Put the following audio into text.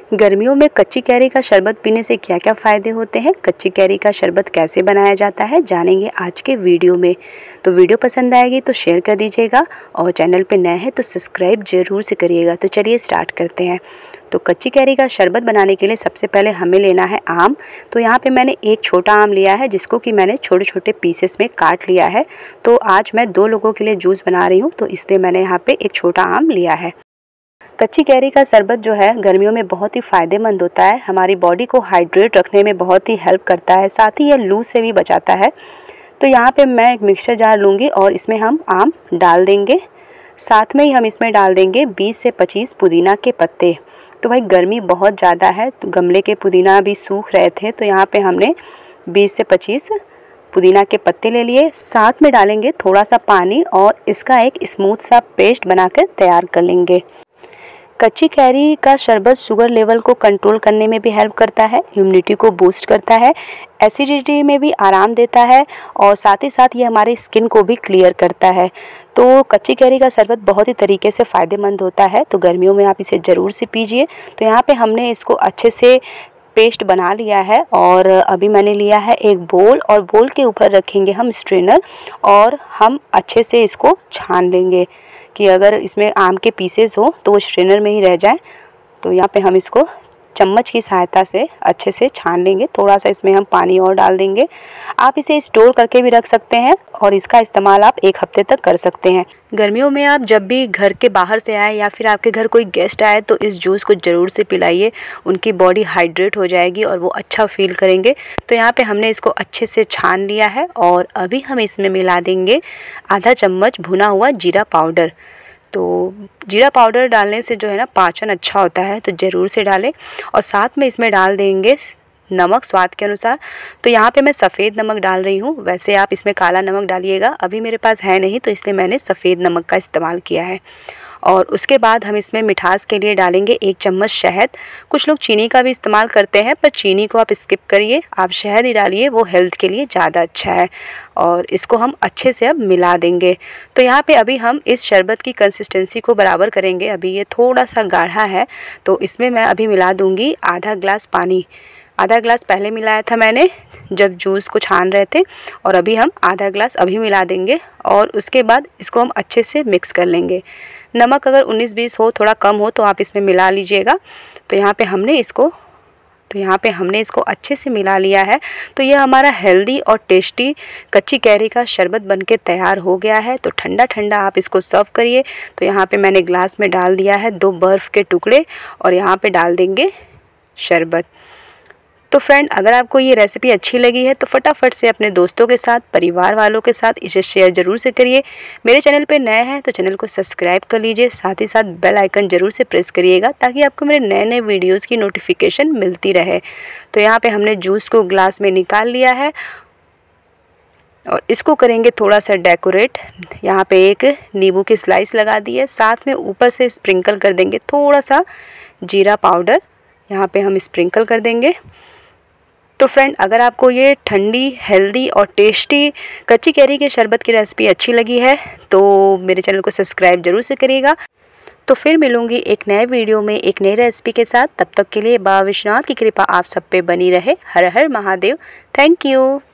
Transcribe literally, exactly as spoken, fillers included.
गर्मियों में कच्ची कैरी का शरबत पीने से क्या क्या फ़ायदे होते हैं, कच्ची कैरी का शरबत कैसे बनाया जाता है, जानेंगे आज के वीडियो में। तो वीडियो पसंद आएगी तो शेयर कर दीजिएगा और चैनल पे नए हैं तो सब्सक्राइब ज़रूर से करिएगा। तो चलिए स्टार्ट करते हैं। तो कच्ची कैरी का शरबत बनाने के लिए सबसे पहले हमें लेना है आम। तो यहाँ पे मैंने एक छोटा आम लिया है जिसको कि मैंने छोटे छोटे पीसेस में काट लिया है। तो आज मैं दो लोगों के लिए जूस बना रही हूँ, तो इसलिए मैंने यहाँ पे एक छोटा आम लिया है। कच्ची कैरी का शरबत जो है गर्मियों में बहुत ही फ़ायदेमंद होता है, हमारी बॉडी को हाइड्रेट रखने में बहुत ही हेल्प करता है, साथ ही यह लू से भी बचाता है। तो यहाँ पे मैं एक मिक्सचर जार लूँगी और इसमें हम आम डाल देंगे। साथ में ही हम इसमें डाल देंगे बीस से पच्चीस पुदीना के पत्ते। तो भाई गर्मी बहुत ज़्यादा है, तो गमले के पुदीना भी सूख रहे थे, तो यहाँ पर हमने बीस से पच्चीस पुदीना के पत्ते ले लिए। साथ में डालेंगे थोड़ा सा पानी और इसका एक स्मूथ सा पेस्ट बनाकर तैयार कर लेंगे। कच्ची कैरी का शरबत शुगर लेवल को कंट्रोल करने में भी हेल्प करता है, इम्यूनिटी को बूस्ट करता है, एसिडिटी में भी आराम देता है और साथ ही साथ ये हमारी स्किन को भी क्लियर करता है। तो कच्ची कैरी का शरबत बहुत ही तरीके से फ़ायदेमंद होता है, तो गर्मियों में आप इसे ज़रूर से पीजिए। तो यहाँ पे हमने इसको अच्छे से पेस्ट बना लिया है और अभी मैंने लिया है एक बोल और बोल के ऊपर रखेंगे हम स्ट्रेनर और हम अच्छे से इसको छान लेंगे कि अगर इसमें आम के पीसेस हो तो वो स्ट्रेनर में ही रह जाए। तो यहाँ पे हम इसको चम्मच की सहायता से अच्छे से छान लेंगे। थोड़ा सा इसमें हम पानी और डाल देंगे। आप इसे स्टोर करके भी रख सकते हैं और इसका इस्तेमाल आप एक हफ्ते तक कर सकते हैं। गर्मियों में आप जब भी घर के बाहर से आए या फिर आपके घर कोई गेस्ट आए तो इस जूस को ज़रूर से पिलाइए, उनकी बॉडी हाइड्रेट हो जाएगी और वो अच्छा फील करेंगे। तो यहाँ पे हमने इसको अच्छे से छान लिया है और अभी हम इसमें मिला देंगे आधा चम्मच भुना हुआ जीरा पाउडर। तो जीरा पाउडर डालने से जो है ना पाचन अच्छा होता है, तो ज़रूर से डालें। और साथ में इसमें डाल देंगे नमक स्वाद के अनुसार। तो यहाँ पे मैं सफ़ेद नमक डाल रही हूँ, वैसे आप इसमें काला नमक डालिएगा, अभी मेरे पास है नहीं तो इसलिए मैंने सफ़ेद नमक का इस्तेमाल किया है। और उसके बाद हम इसमें मिठास के लिए डालेंगे एक चम्मच शहद। कुछ लोग चीनी का भी इस्तेमाल करते हैं, पर चीनी को आप स्किप करिए, आप शहद ही डालिए, वो हेल्थ के लिए ज़्यादा अच्छा है। और इसको हम अच्छे से अब मिला देंगे। तो यहाँ पे अभी हम इस शरबत की कंसिस्टेंसी को बराबर करेंगे। अभी ये थोड़ा सा गाढ़ा है, तो इसमें मैं अभी मिला दूँगी आधा ग्लास पानी। आधा ग्लास पहले मिलाया था मैंने जब जूस को छान रहे थे, और अभी हम आधा ग्लास अभी मिला देंगे और उसके बाद इसको हम अच्छे से मिक्स कर लेंगे। नमक अगर उन्नीस बीस हो, थोड़ा कम हो, तो आप इसमें मिला लीजिएगा। तो यहाँ पे हमने इसको तो यहाँ पे हमने इसको अच्छे से मिला लिया है। तो ये हमारा हेल्दी और टेस्टी कच्ची कैरी का शरबत बनके तैयार हो गया है। तो ठंडा ठंडा आप इसको सर्व करिए। तो यहाँ पे मैंने ग्लास में डाल दिया है दो बर्फ़ के टुकड़े और यहाँ पे डाल देंगे शरबत। तो फ्रेंड, अगर आपको ये रेसिपी अच्छी लगी है तो फटाफट से अपने दोस्तों के साथ, परिवार वालों के साथ इसे शेयर ज़रूर से करिए। मेरे चैनल पे नए हैं तो चैनल को सब्सक्राइब कर लीजिए, साथ ही साथ बेल आइकन ज़रूर से प्रेस करिएगा ताकि आपको मेरे नए नए वीडियोज़ की नोटिफिकेशन मिलती रहे। तो यहाँ पर हमने जूस को ग्लास में निकाल लिया है और इसको करेंगे थोड़ा सा डेकोरेट। यहाँ पे एक नींबू की स्लाइस लगा दी है, साथ में ऊपर से स्प्रिंकल कर देंगे थोड़ा सा जीरा पाउडर, यहाँ पे हम स्प्रिंकल कर देंगे। तो फ्रेंड, अगर आपको ये ठंडी, हेल्दी और टेस्टी कच्ची कैरी के शरबत की रेसिपी अच्छी लगी है तो मेरे चैनल को सब्सक्राइब जरूर से करिएगा। तो फिर मिलूंगी एक नए वीडियो में एक नई रेसिपी के साथ। तब तक के लिए बाबा विश्वनाथ की कृपा आप सब पे बनी रहे। हर हर महादेव। Thank you.